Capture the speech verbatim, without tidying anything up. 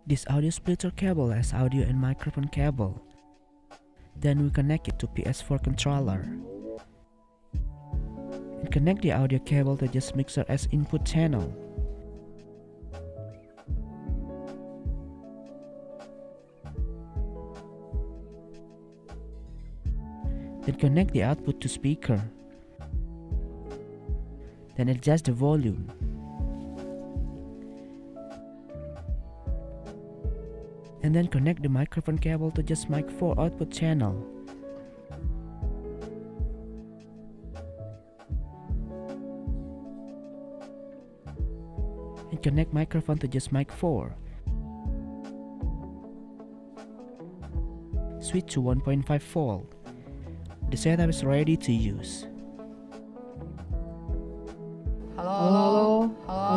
This audio splitter cable has audio and microphone cable. Then we connect it to P S four controller. And connect the audio cable to this mixer as input channel. Then connect the output to speaker. Then adjust the volume. And then connect the microphone cable to just mic four output channel. And connect microphone to just mic four. Switch to one point five volt. The setup is ready to use. Halo, halo, halo,